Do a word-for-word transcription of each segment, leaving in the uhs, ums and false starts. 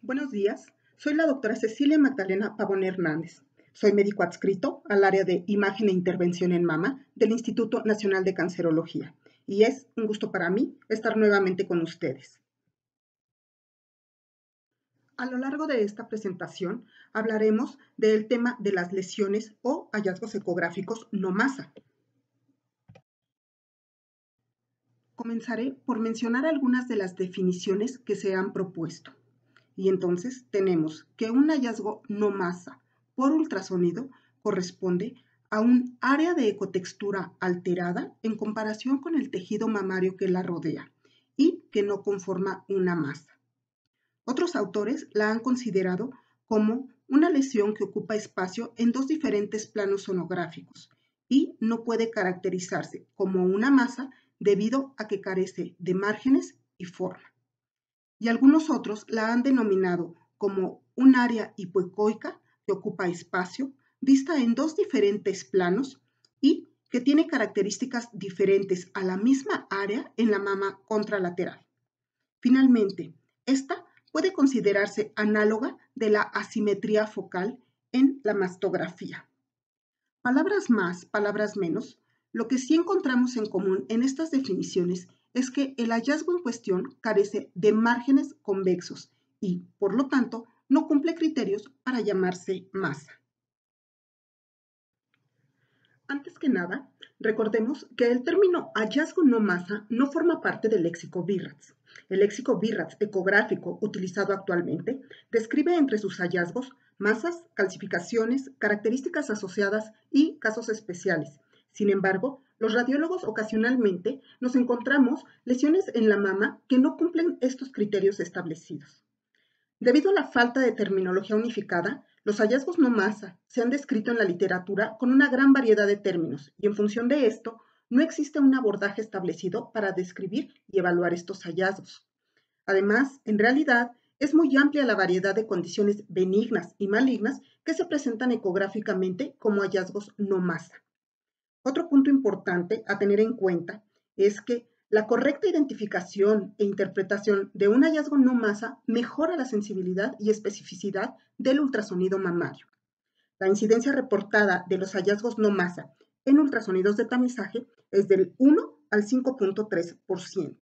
Buenos días, soy la doctora Cecilia Magdalena Pavón Hernández. Soy médico adscrito al área de imagen e intervención en mama del Instituto Nacional de Cancerología y es un gusto para mí estar nuevamente con ustedes. A lo largo de esta presentación hablaremos del tema de las lesiones o hallazgos ecográficos no masa. Comenzaré por mencionar algunas de las definiciones que se han propuesto. Y entonces tenemos que un hallazgo no masa por ultrasonido corresponde a un área de ecotextura alterada en comparación con el tejido mamario que la rodea y que no conforma una masa. Otros autores la han considerado como una lesión que ocupa espacio en dos diferentes planos sonográficos y no puede caracterizarse como una masa debido a que carece de márgenes y forma. Y algunos otros la han denominado como un área hipoecoica que ocupa espacio, vista en dos diferentes planos y que tiene características diferentes a la misma área en la mama contralateral. Finalmente, esta puede considerarse análoga de la asimetría focal en la mastografía. Palabras más, palabras menos, lo que sí encontramos en común en estas definiciones es que el hallazgo en cuestión carece de márgenes convexos y, por lo tanto, no cumple criterios para llamarse masa. Antes que nada, recordemos que el término hallazgo no masa no forma parte del léxico BIRADS. El léxico BIRADS ecográfico utilizado actualmente describe entre sus hallazgos masas, calcificaciones, características asociadas y casos especiales. Sin embargo, los radiólogos ocasionalmente nos encontramos lesiones en la mama que no cumplen estos criterios establecidos. Debido a la falta de terminología unificada, los hallazgos no masa se han descrito en la literatura con una gran variedad de términos y en función de esto, no existe un abordaje establecido para describir y evaluar estos hallazgos. Además, en realidad, es muy amplia la variedad de condiciones benignas y malignas que se presentan ecográficamente como hallazgos no masa. Otro punto importante a tener en cuenta es que la correcta identificación e interpretación de un hallazgo no masa mejora la sensibilidad y especificidad del ultrasonido mamario. La incidencia reportada de los hallazgos no masa en ultrasonidos de tamizaje es del uno al cinco punto tres por ciento.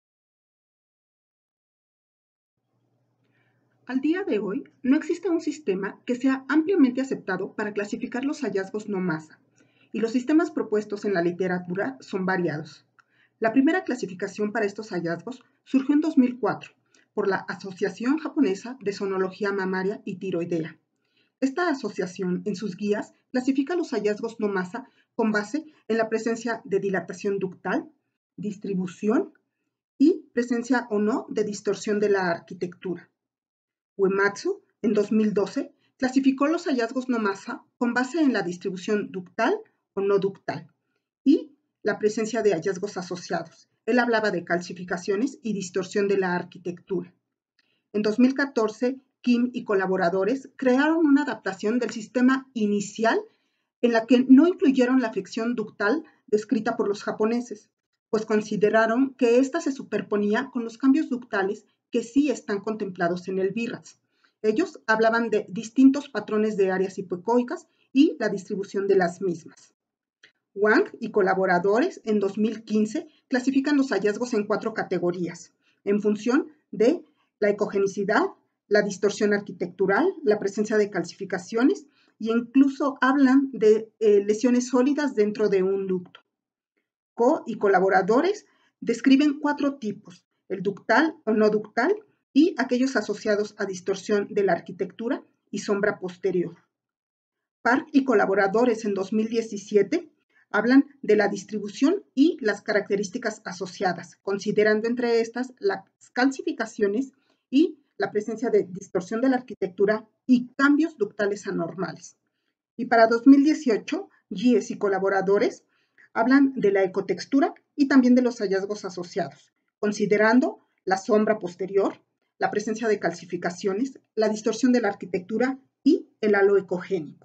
Al día de hoy, no existe un sistema que sea ampliamente aceptado para clasificar los hallazgos no masa, y los sistemas propuestos en la literatura son variados. La primera clasificación para estos hallazgos surgió en dos mil cuatro por la Asociación Japonesa de Sonología Mamaria y Tiroidea. Esta asociación, en sus guías, clasifica los hallazgos no masa con base en la presencia de dilatación ductal, distribución y presencia o no de distorsión de la arquitectura. Uematsu, en dos mil doce, clasificó los hallazgos no masa con base en la distribución ductal o no ductal y la presencia de hallazgos asociados. Él hablaba de calcificaciones y distorsión de la arquitectura. En dos mil catorce, Kim y colaboradores crearon una adaptación del sistema inicial en la que no incluyeron la afección ductal descrita por los japoneses, pues consideraron que ésta se superponía con los cambios ductales que sí están contemplados en el BIRADS. Ellos hablaban de distintos patrones de áreas hipoecoicas y la distribución de las mismas. Wang y colaboradores en dos mil quince clasifican los hallazgos en cuatro categorías, en función de la ecogenicidad, la distorsión arquitectural, la presencia de calcificaciones e incluso hablan de eh, lesiones sólidas dentro de un ducto. Co y colaboradores describen cuatro tipos, el ductal o no ductal y aquellos asociados a distorsión de la arquitectura y sombra posterior. Park y colaboradores en dos mil diecisiete hablan de la distribución y las características asociadas, considerando entre estas las calcificaciones y la presencia de distorsión de la arquitectura y cambios ductales anormales. Y para dos mil dieciocho, Gies y colaboradores hablan de la ecotextura y también de los hallazgos asociados, considerando la sombra posterior, la presencia de calcificaciones, la distorsión de la arquitectura y el halo ecogénico.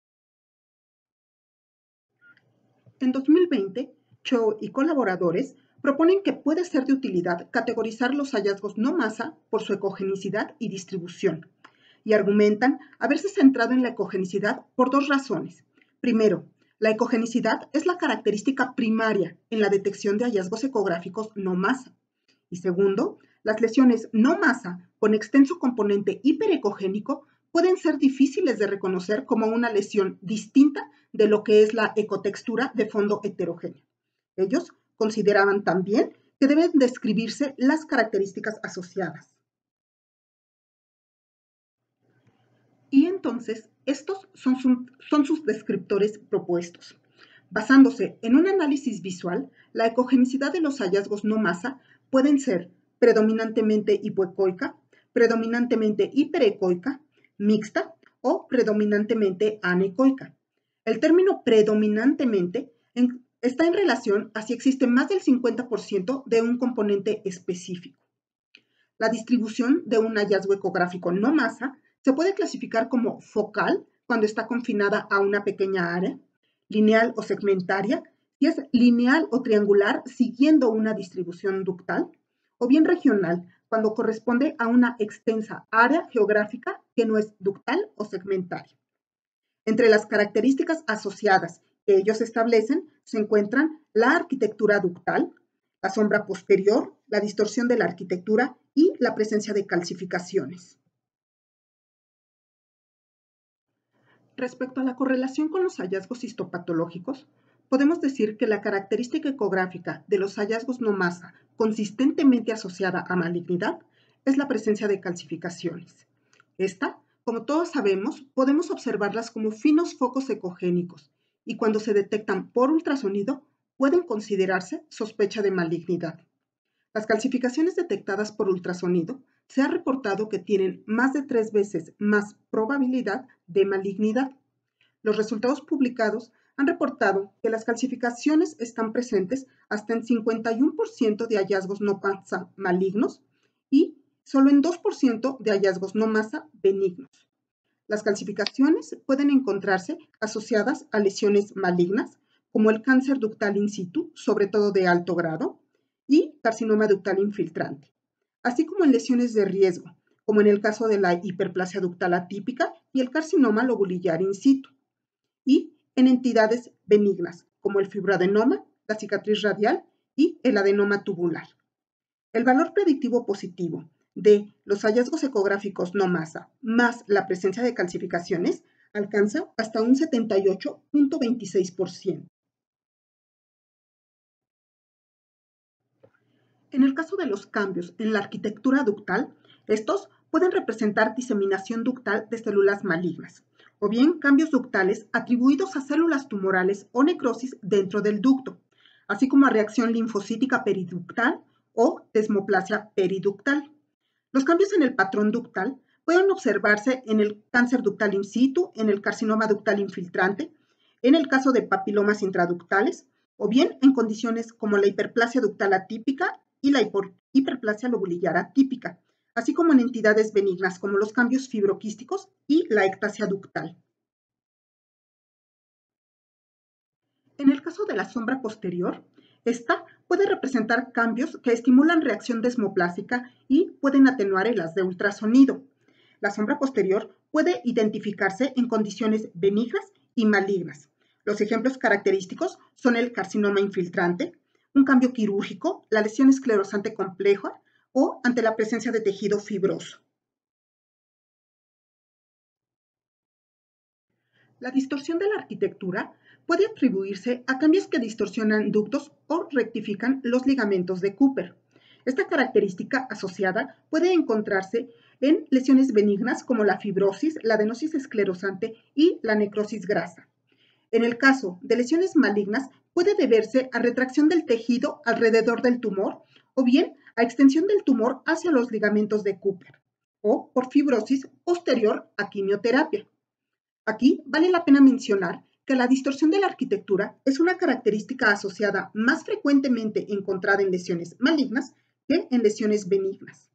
En dos mil veinte, Cho y colaboradores proponen que puede ser de utilidad categorizar los hallazgos no masa por su ecogenicidad y distribución, y argumentan haberse centrado en la ecogenicidad por dos razones. Primero, la ecogenicidad es la característica primaria en la detección de hallazgos ecográficos no masa. Y segundo, las lesiones no masa con extenso componente hiperecogénico pueden ser difíciles de reconocer como una lesión distinta de lo que es la ecotextura de fondo heterogéneo. Ellos consideraban también que deben describirse las características asociadas. Y entonces, estos son, su, son sus descriptores propuestos. Basándose en un análisis visual, la ecogenicidad de los hallazgos no masa pueden ser predominantemente hipoecoica, predominantemente hiperecoica, mixta o predominantemente anecoica. El término predominantemente en, está en relación a si existe más del cincuenta por ciento de un componente específico. La distribución de un hallazgo ecográfico no masa se puede clasificar como focal cuando está confinada a una pequeña área, lineal o segmentaria, si es lineal o triangular siguiendo una distribución ductal, o bien regional cuando corresponde a una extensa área geográfica que no es ductal o segmentaria. Entre las características asociadas que ellos establecen se encuentran la arquitectura ductal, la sombra posterior, la distorsión de la arquitectura y la presencia de calcificaciones. Respecto a la correlación con los hallazgos histopatológicos, podemos decir que la característica ecográfica de los hallazgos no masa consistentemente asociada a malignidad es la presencia de calcificaciones. Esta, como todos sabemos, podemos observarlas como finos focos ecogénicos y cuando se detectan por ultrasonido pueden considerarse sospecha de malignidad. Las calcificaciones detectadas por ultrasonido se ha reportado que tienen más de tres veces más probabilidad de malignidad. Los resultados publicados han reportado que las calcificaciones están presentes hasta en cincuenta y uno por ciento de hallazgos no masa malignos y solo en dos por ciento de hallazgos no masa benignos. Las calcificaciones pueden encontrarse asociadas a lesiones malignas, como el cáncer ductal in situ, sobre todo de alto grado, y carcinoma ductal infiltrante, así como en lesiones de riesgo, como en el caso de la hiperplasia ductal atípica y el carcinoma lobulillar in situ, y en entidades benignas, como el fibroadenoma, la cicatriz radial y el adenoma tubular. El valor predictivo positivo de los hallazgos ecográficos no masa más la presencia de calcificaciones alcanza hasta un setenta y ocho punto veintiséis por ciento. En el caso de los cambios en la arquitectura ductal, estos pueden representar diseminación ductal de células malignas, o bien cambios ductales atribuidos a células tumorales o necrosis dentro del ducto, así como a reacción linfocítica periductal o desmoplasia periductal. Los cambios en el patrón ductal pueden observarse en el cáncer ductal in situ, en el carcinoma ductal infiltrante, en el caso de papilomas intraductales, o bien en condiciones como la hiperplasia ductal atípica y la hiperplasia lobulillar atípica, así como en entidades benignas como los cambios fibroquísticos y la ectasia ductal. En el caso de la sombra posterior, esta puede representar cambios que estimulan reacción desmoplásica y pueden atenuar el haz de ultrasonido. La sombra posterior puede identificarse en condiciones benignas y malignas. Los ejemplos característicos son el carcinoma infiltrante, un cambio quirúrgico, la lesión esclerosante compleja o ante la presencia de tejido fibroso. La distorsión de la arquitectura puede atribuirse a cambios que distorsionan ductos o rectifican los ligamentos de Cooper. Esta característica asociada puede encontrarse en lesiones benignas como la fibrosis, la adenosis esclerosante y la necrosis grasa. En el caso de lesiones malignas, puede deberse a retracción del tejido alrededor del tumor o bien a extensión del tumor hacia los ligamentos de Cooper o por fibrosis posterior a quimioterapia. Aquí vale la pena mencionar que la distorsión de la arquitectura es una característica asociada más frecuentemente encontrada en lesiones malignas que en lesiones benignas.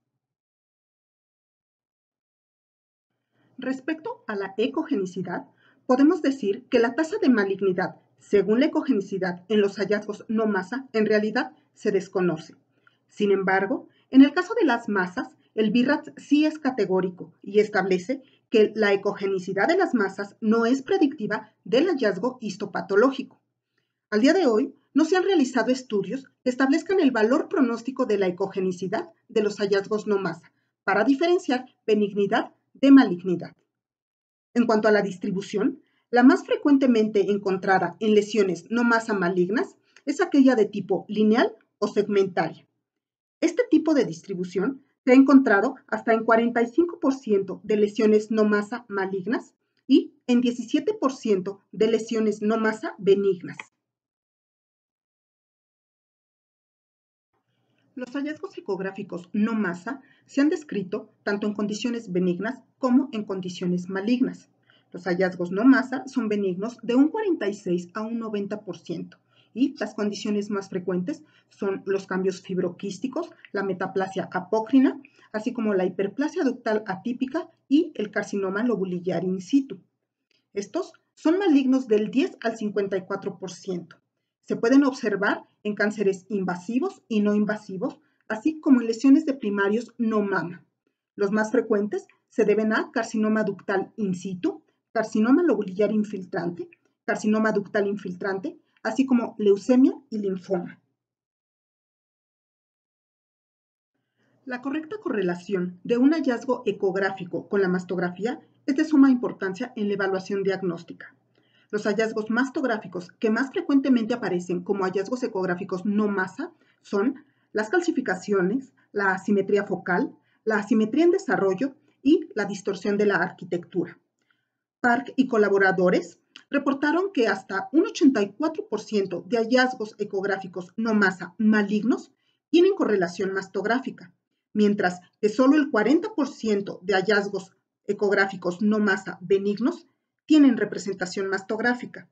Respecto a la ecogenicidad, podemos decir que la tasa de malignidad, según la ecogenicidad en los hallazgos no masa, en realidad se desconoce. Sin embargo, en el caso de las masas, el BIRATS sí es categórico y establece que la ecogenicidad de las masas no es predictiva del hallazgo histopatológico. Al día de hoy, no se han realizado estudios que establezcan el valor pronóstico de la ecogenicidad de los hallazgos no masa para diferenciar benignidad de malignidad. En cuanto a la distribución, la más frecuentemente encontrada en lesiones no masa malignas es aquella de tipo lineal o segmentaria. Este tipo de distribución se ha encontrado hasta en cuarenta y cinco por ciento de lesiones no masa malignas y en diecisiete por ciento de lesiones no masa benignas. Los hallazgos ecográficos no masa se han descrito tanto en condiciones benignas como en condiciones malignas. Los hallazgos no masa son benignos de un cuarenta y seis a un noventa por ciento y las condiciones más frecuentes son los cambios fibroquísticos, la metaplasia apócrina, así como la hiperplasia ductal atípica y el carcinoma lobulillar in situ. Estos son malignos del diez al cincuenta y cuatro por ciento. Se pueden observar en cánceres invasivos y no invasivos, así como en lesiones de primarios no mama. Los más frecuentes se deben a carcinoma ductal in situ, carcinoma lobulillar infiltrante, carcinoma ductal infiltrante, así como leucemia y linfoma. La correcta correlación de un hallazgo ecográfico con la mastografía es de suma importancia en la evaluación diagnóstica. Los hallazgos mastográficos que más frecuentemente aparecen como hallazgos ecográficos no masa son las calcificaciones, la asimetría focal, la asimetría en desarrollo y la distorsión de la arquitectura. Park y colaboradores reportaron que hasta un ochenta y cuatro por ciento de hallazgos ecográficos no masa malignos tienen correlación mastográfica, mientras que solo el cuarenta por ciento de hallazgos ecográficos no masa benignos tienen representación mastográfica.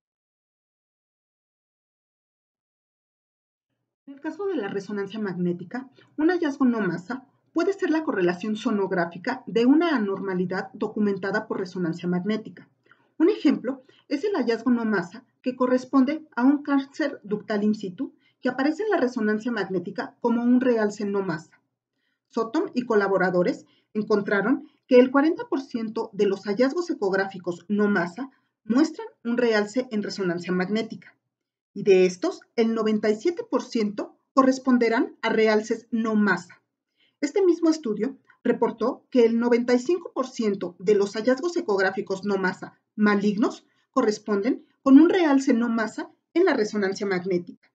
En el caso de la resonancia magnética, un hallazgo no masa puede ser la correlación sonográfica de una anormalidad documentada por resonancia magnética. Un ejemplo es el hallazgo no masa que corresponde a un cáncer ductal in situ que aparece en la resonancia magnética como un realce no masa. Sottom y colaboradores encontraron que el cuarenta por ciento de los hallazgos ecográficos no masa muestran un realce en resonancia magnética, y de estos, el noventa y siete por ciento corresponderán a realces no masa. Este mismo estudio reportó que el noventa y cinco por ciento de los hallazgos ecográficos no masa malignos corresponden con un realce no masa en la resonancia magnética.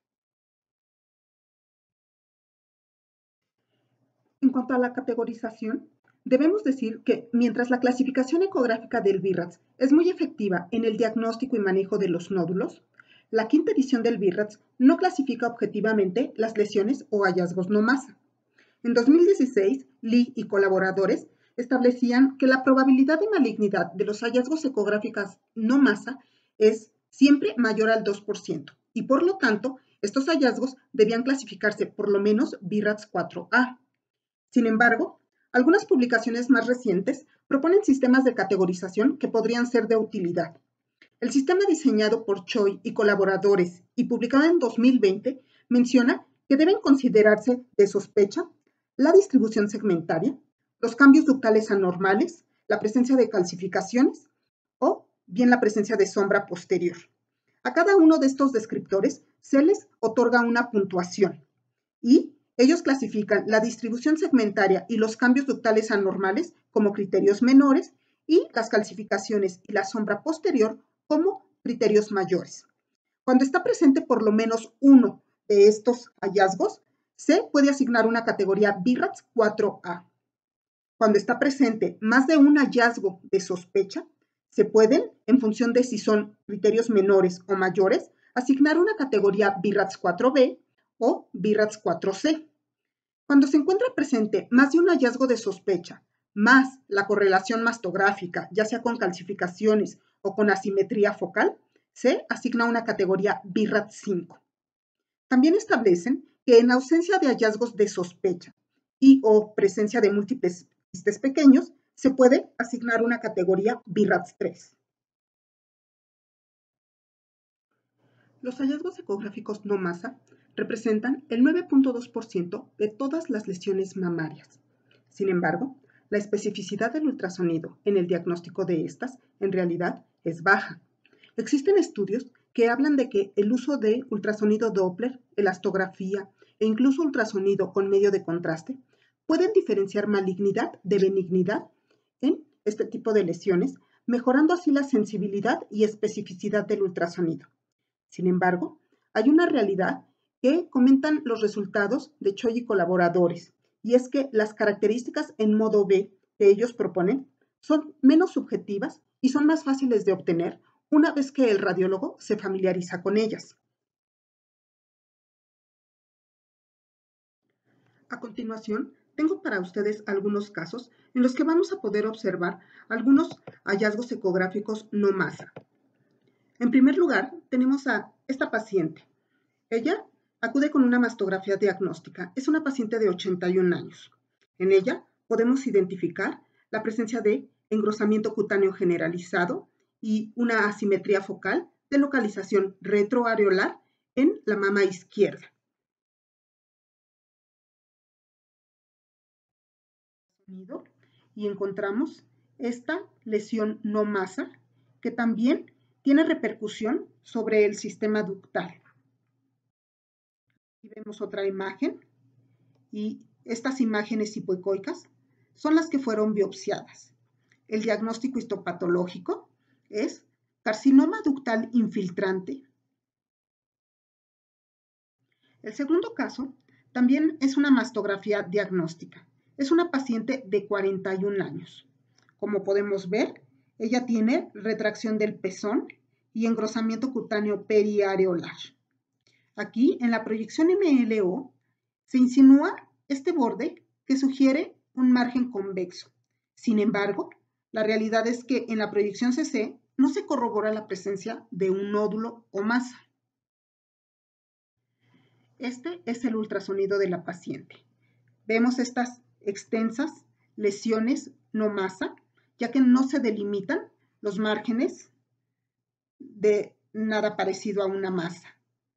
En cuanto a la categorización, debemos decir que mientras la clasificación ecográfica del BIRATS es muy efectiva en el diagnóstico y manejo de los nódulos, la quinta edición del BIRATS no clasifica objetivamente las lesiones o hallazgos no masa. En dos mil dieciséis, Lee y colaboradores establecían que la probabilidad de malignidad de los hallazgos ecográficos no masa es siempre mayor al dos por ciento y por lo tanto estos hallazgos debían clasificarse por lo menos BIRATS cuatro A. Sin embargo, algunas publicaciones más recientes proponen sistemas de categorización que podrían ser de utilidad. El sistema diseñado por Choi y colaboradores y publicado en dos mil veinte menciona que deben considerarse de sospecha la distribución segmentaria, los cambios ductales anormales, la presencia de calcificaciones o bien la presencia de sombra posterior. A cada uno de estos descriptores se les otorga una puntuación y ellos clasifican la distribución segmentaria y los cambios ductales anormales como criterios menores y las calcificaciones y la sombra posterior como criterios mayores. Cuando está presente por lo menos uno de estos hallazgos, se puede asignar una categoría BIRATS cuatro A. Cuando está presente más de un hallazgo de sospecha, se pueden, en función de si son criterios menores o mayores, asignar una categoría BIRATS cuatro B o BIRATS cuatro C. Cuando se encuentra presente más de un hallazgo de sospecha, más la correlación mastográfica, ya sea con calcificaciones o con asimetría focal, se asigna una categoría BIRATS cinco. También establecen que en ausencia de hallazgos de sospecha y o presencia de múltiples quistes pequeños, se puede asignar una categoría BIRATS tres. Los hallazgos ecográficos no masa representan el nueve punto dos por ciento de todas las lesiones mamarias. Sin embargo, la especificidad del ultrasonido en el diagnóstico de estas, en realidad, es baja. Existen estudios que hablan de que el uso de ultrasonido Doppler, elastografía e incluso ultrasonido con medio de contraste pueden diferenciar malignidad de benignidad en este tipo de lesiones, mejorando así la sensibilidad y especificidad del ultrasonido. Sin embargo, hay una realidad que comentan los resultados de Choi y colaboradores, y es que las características en modo B que ellos proponen son menos subjetivas y son más fáciles de obtener una vez que el radiólogo se familiariza con ellas. A continuación, tengo para ustedes algunos casos en los que vamos a poder observar algunos hallazgos ecográficos no masa. En primer lugar, tenemos a esta paciente. Ella acude con una mastografía diagnóstica. Es una paciente de ochenta y un años. En ella podemos identificar la presencia de engrosamiento cutáneo generalizado y una asimetría focal de localización retroareolar en la mama izquierda. Y encontramos esta lesión no masa que también tiene repercusión sobre el sistema ductal. Y vemos otra imagen y estas imágenes hipoecoicas son las que fueron biopsiadas. El diagnóstico histopatológico es carcinoma ductal infiltrante. El segundo caso también es una mastografía diagnóstica. Es una paciente de cuarenta y un años. Como podemos ver, ella tiene retracción del pezón y engrosamiento cutáneo periareolar. Aquí, en la proyección M L O, se insinúa este borde que sugiere un margen convexo. Sin embargo, la realidad es que en la proyección C C no se corrobora la presencia de un nódulo o masa. Este es el ultrasonido de la paciente. Vemos estas extensas lesiones no masa, ya que no se delimitan los márgenes de nada parecido a una masa.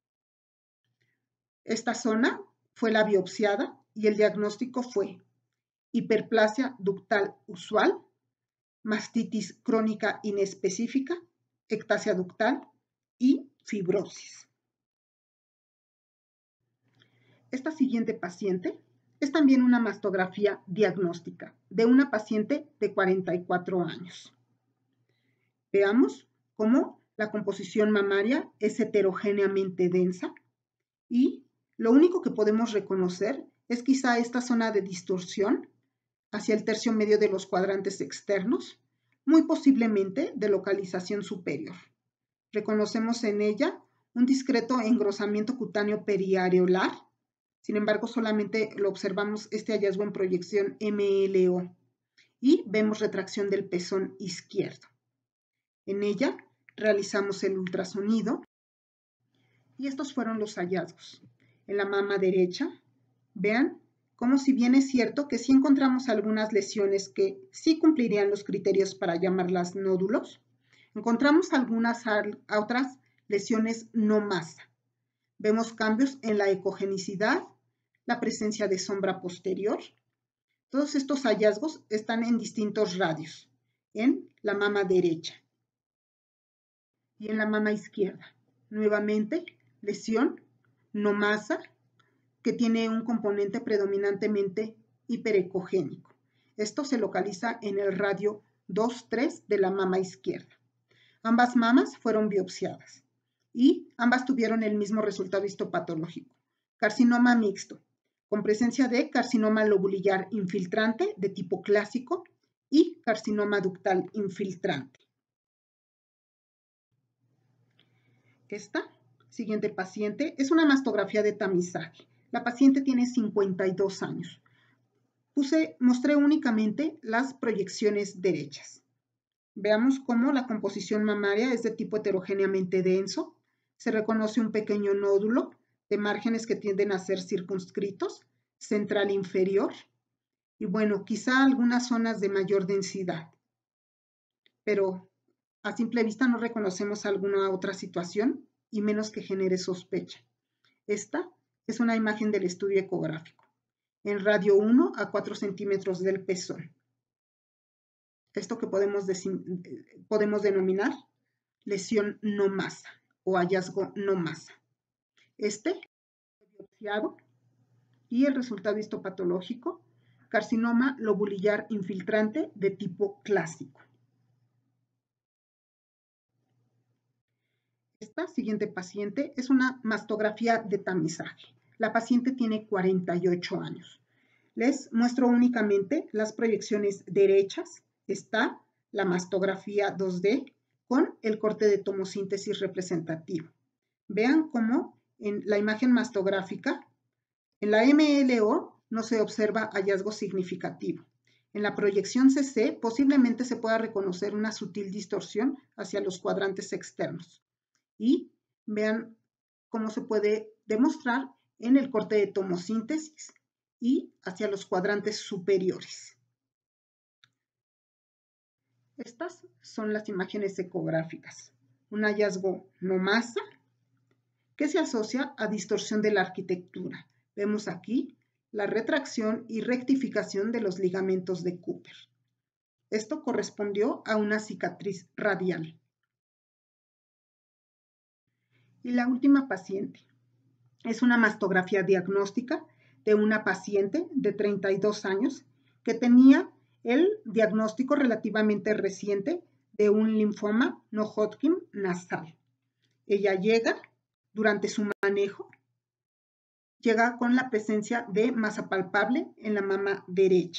Esta zona fue la biopsiada y el diagnóstico fue hiperplasia ductal usual, mastitis crónica inespecífica, ectasia ductal y fibrosis. Esta siguiente paciente es también una mastografía diagnóstica de una paciente de cuarenta y cuatro años. Veamos cómo la composición mamaria es heterogéneamente densa y lo único que podemos reconocer es quizá esta zona de distorsión hacia el tercio medio de los cuadrantes externos, muy posiblemente de localización superior. Reconocemos en ella un discreto engrosamiento cutáneo periareolar. Sin embargo, solamente lo observamos este hallazgo en proyección M L O y vemos retracción del pezón izquierdo. En ella realizamos el ultrasonido y estos fueron los hallazgos. En la mama derecha, vean cómo, si bien es cierto que sí encontramos algunas lesiones que sí cumplirían los criterios para llamarlas nódulos, encontramos algunas otras lesiones no masa. Vemos cambios en la ecogenicidad, la presencia de sombra posterior. Todos estos hallazgos están en distintos radios, en la mama derecha y en la mama izquierda. Nuevamente, lesión no masa que tiene un componente predominantemente hiperecogénico. Esto se localiza en el radio dos tres de la mama izquierda. Ambas mamas fueron biopsiadas y ambas tuvieron el mismo resultado histopatológico, carcinoma mixto, con presencia de carcinoma lobulillar infiltrante de tipo clásico y carcinoma ductal infiltrante. Esta siguiente paciente es una mastografía de tamizaje. La paciente tiene cincuenta y dos años. Puse, mostré únicamente las proyecciones derechas. Veamos cómo la composición mamaria es de tipo heterogéneamente denso. Se reconoce un pequeño nódulo de márgenes que tienden a ser circunscritos, central inferior, y bueno, quizá algunas zonas de mayor densidad. Pero a simple vista no reconocemos alguna otra situación y menos que genere sospecha. Esta es una imagen del estudio ecográfico, en radio uno a cuatro centímetros del pezón. Esto que podemos, podemos denominar lesión no masa o hallazgo no masa. Este fue biopsiado y el resultado histopatológico, carcinoma lobulillar infiltrante de tipo clásico. Esta siguiente paciente es una mastografía de tamizaje. La paciente tiene cuarenta y ocho años. Les muestro únicamente las proyecciones derechas. Está la mastografía dos D con el corte de tomosíntesis representativo. Vean cómo en la imagen mastográfica, en la M L O no se observa hallazgo significativo. En la proyección C C posiblemente se pueda reconocer una sutil distorsión hacia los cuadrantes externos. Y vean cómo se puede demostrar en el corte de tomosíntesis y hacia los cuadrantes superiores. Estas son las imágenes ecográficas. Un hallazgo no masa que se asocia a distorsión de la arquitectura. Vemos aquí la retracción y rectificación de los ligamentos de Cooper. Esto correspondió a una cicatriz radial. Y la última paciente es una mastografía diagnóstica de una paciente de treinta y dos años que tenía el diagnóstico relativamente reciente de un linfoma no Hodgkin nasal. Ella llega durante su manejo, llega con la presencia de masa palpable en la mama derecha.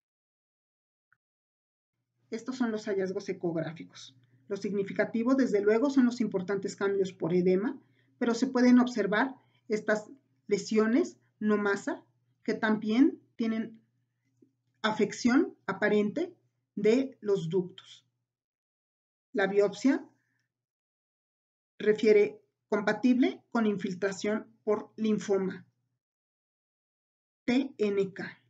Estos son los hallazgos ecográficos. Lo significativo, desde luego, son los importantes cambios por edema, pero se pueden observar estas lesiones no masa que también tienen afección aparente de los ductos. La biopsia refiere compatible con infiltración por linfoma, T N K.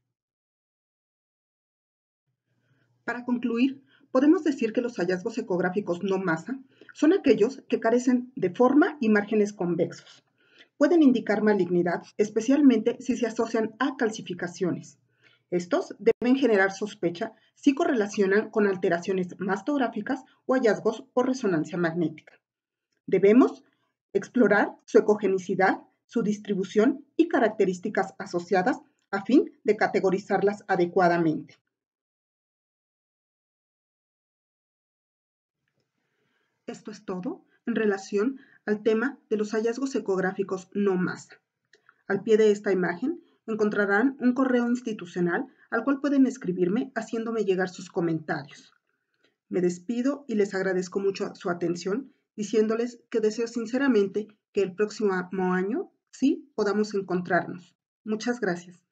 Para concluir, podemos decir que los hallazgos ecográficos no masa son aquellos que carecen de forma y márgenes convexos. Pueden indicar malignidad, especialmente si se asocian a calcificaciones. Estos deben generar sospecha si correlacionan con alteraciones mastográficas o hallazgos por resonancia magnética. Debemos explorar su ecogenicidad, su distribución y características asociadas a fin de categorizarlas adecuadamente. Esto es todo en relación al tema de los hallazgos ecográficos no masa. Al pie de esta imagen encontrarán un correo institucional al cual pueden escribirme haciéndome llegar sus comentarios. Me despido y les agradezco mucho su atención, diciéndoles que deseo sinceramente que el próximo año sí podamos encontrarnos. Muchas gracias.